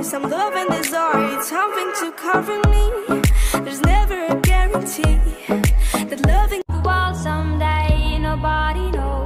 some love and desire, it's something to cover me. There's never a guarantee.